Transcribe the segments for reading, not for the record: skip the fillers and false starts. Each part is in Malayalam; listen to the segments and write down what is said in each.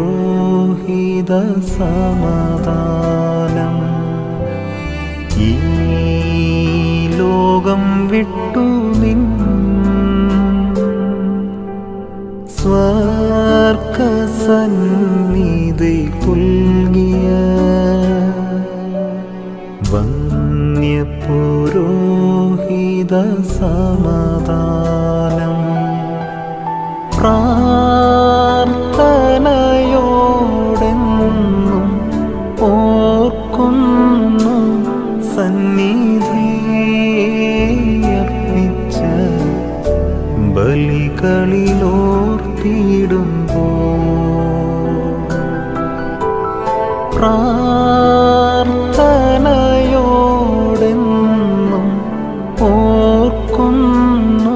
പുരോഹിത സമാധാനം. ഈ ലോകം വിട്ടു നിൻ സ്വർഗസന്നിധി പുൽകിയ വന്യപുരോഹിത സമാധാനം. പ്രാർത്ഥനയോടെന്നും ഓർക്കുന്നു സന്നിധിയർപ്പിച്ച ബലികളിലോർത്തിടുമ്പോൾ. പ്രാർത്ഥനയോടെന്നും ഓർക്കുന്നു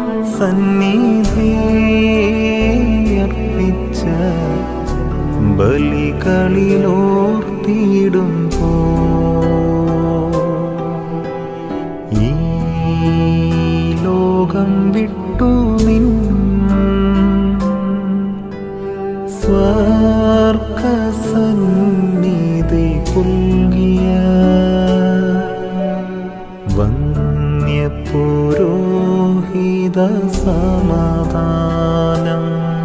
സന്നിധിയർപ്പിച്ച ബലികളിലോർത്തിടുമ്പോൾ. ഈ ലോകം വിട്ടു നിൻ സ്വർഗസന്നിധി പുൽകിയ വന്യപുരോഹിത സമാധാനം.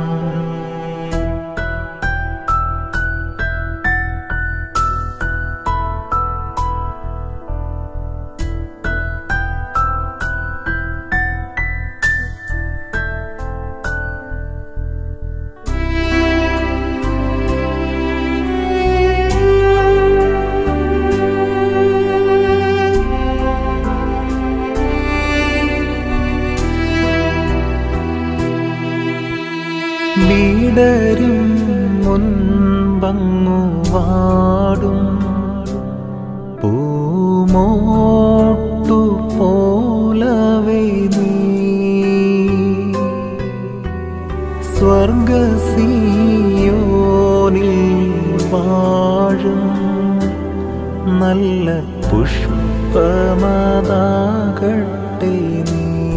വീടരും മുൻപങ്ങു വാടും പൂമോട്ടു പോലവേ നീ സ്വർഗസിയോനിൽ വാഴും നല്ല പുഷ്പമതാകട്ടെ നീ.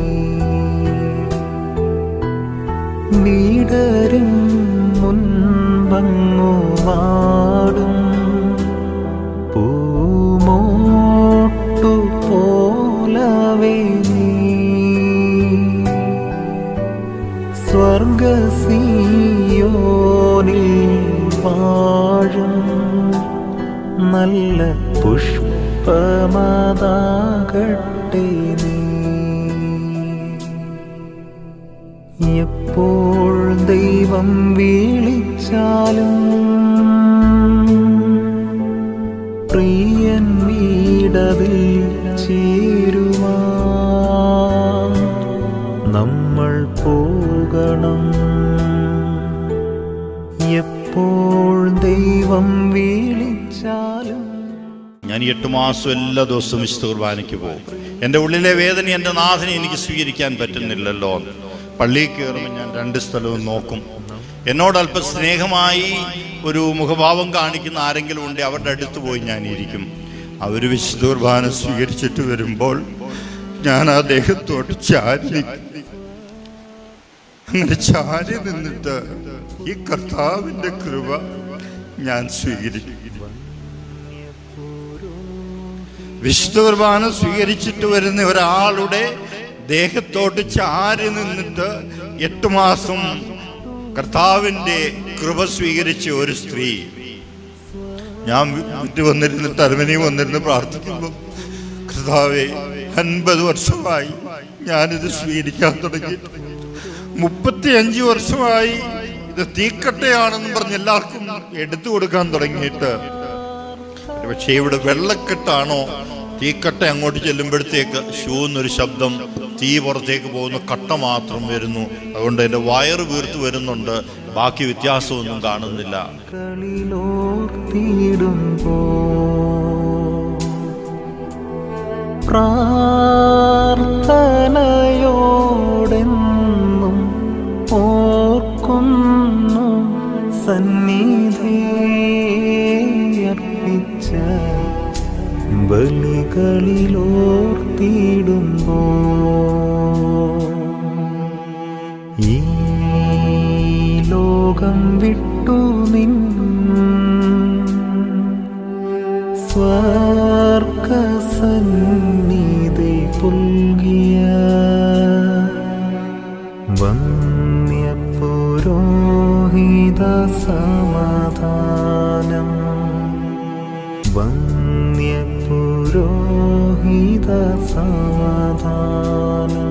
വീടരും മുൻപങ്ങു വാടും പൂമോട്ടു പോലവേ നീ സ്വർഗസിയോനിൽ വാഴും നല്ല പുഷ്പമതാകട്ടെ നീ. എപ്പോൾ ദൈവം വിളിച്ചാലും പ്രിയൻ വീടതിൽ ചേരുവാൻ നമ്മൾ പോകണം. എപ്പോൾ ദൈവം വിളിച്ചാലും. ഞാൻ 8 മാസം എല്ലാ ദിവസവും വിശുദ്ധ കുർബാനയ്ക്ക് പോകും. എൻ്റെ ഉള്ളിലെ വേദന എൻ്റെ നാഥനെ എനിക്ക് സ്വീകരിക്കാൻ പറ്റുന്നില്ലല്ലോ. പള്ളിയിൽ കയറുമ്പോൾ ഞാൻ 2 സ്ഥലവും നോക്കും. എന്നോട് അല്പം സ്നേഹമായി ഒരു മുഖഭാവം കാണിക്കുന്ന ആരെങ്കിലും ഉണ്ട്, അവരുടെ അടുത്ത് പോയി ഞാൻ ഇരിക്കും. അവർ വിശുദ്ധ കുർബാന സ്വീകരിച്ചിട്ട് വരുമ്പോൾ ഞാൻ ആ ദേഹത്തോട്ട് ചാരി, അങ്ങനെ ചാരി നിന്നിട്ട് ഈ കർത്താവിൻ്റെ കൃപ ഞാൻ സ്വീകരിക്കും. വിശുദ്ധ കുർബാന സ്വീകരിച്ചിട്ട് വരുന്ന ഒരാളുടെ ദേഹത്തോട്ട് ചാരി നിന്നിട്ട് 8 മാസം കർത്താവിൻ്റെ കൃപ സ്വീകരിച്ച ഒരു സ്ത്രീ. ഞാൻ വീട്ടിൽ വന്നിരുന്നിട്ട് അരമനയിൽ വന്നിരുന്ന് പ്രാർത്ഥിക്കുമ്പോൾ, കർത്താവേ 50 വർഷമായി ഞാനിത് സ്വീകരിക്കാൻ തുടങ്ങിയിട്ട്, 35 വർഷമായി ഇത് തീക്കട്ടയാണെന്ന് പറഞ്ഞ് എല്ലാവർക്കും എടുത്തു കൊടുക്കാൻ തുടങ്ങിയിട്ട്. പക്ഷേ ഇവിടെ വെള്ളക്കെട്ടാണോ തീക്കട്ട അങ്ങോട്ട് ചെല്ലുമ്പോഴത്തേക്ക് ഷൂന്നൊരു ശബ്ദം, തീ പുറത്തേക്ക് പോകുന്ന കട്ട മാത്രം വരുന്നു. അതുകൊണ്ട് എൻ്റെ വയറ് വീർത്ത് വരുന്നുണ്ട്, ബാക്കി വ്യത്യാസമൊന്നും കാണുന്നില്ല. പ്രാർത്ഥനയോടെന്നും ഓർക്കുന്നു സന്നിധിയർപ്പിച്ച ബലികളിലോർത്തിടുമ്പോൾ. ഈ ലോകം ലോകം വിട്ടു നിൻ സ്വർഗസന്നിധി പുൽകിയ വന്യപുരോഹിത സമാധാനം വന്യപുരോഹിത സമാധാനം